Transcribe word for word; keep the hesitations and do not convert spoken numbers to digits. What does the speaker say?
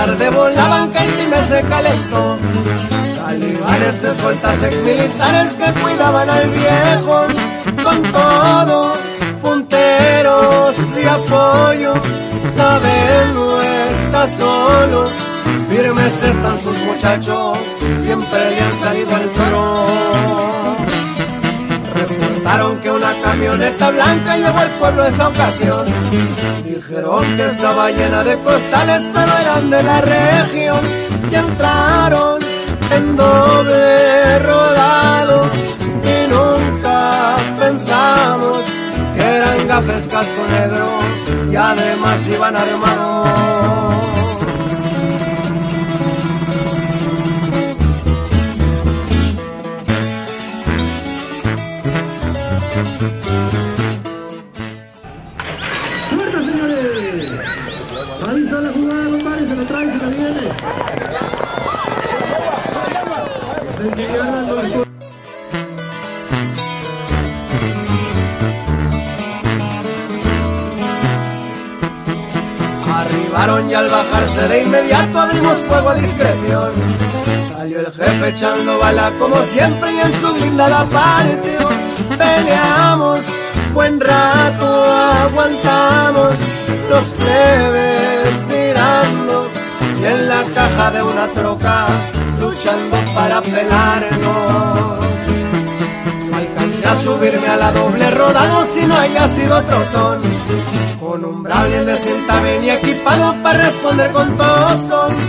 tarde volaban que el time se calentó. Talibanes, escoltas, exmilitares que cuidaban al viejo. Con todo, punteros de apoyo, saben no está solo. Firmes están sus muchachos, siempre le han salido al toro. Reportaron que una camioneta blanca llegó al pueblo esa ocasión. Dijeron que estaba llena de costales, pero eran de la región. Y entraron en doble rodado y nunca pensamos que eran gafes casco negro y además iban armados. ¡Suelta, señores! Ahí está la jugada, compadre, se la trae, se la viene. Arribaron y al bajarse de inmediato abrimos fuego a discreción. Salió el jefe echando bala como siempre y en su blindada partió. Peleamos buen rato, aguantamos los plebes tirando y en la caja de una troca luchando para pelarnos. No alcancé a subirme a la doble rodado si no haya sido otro son. Con un Brawling de cinta venía equipado para responder con tostón.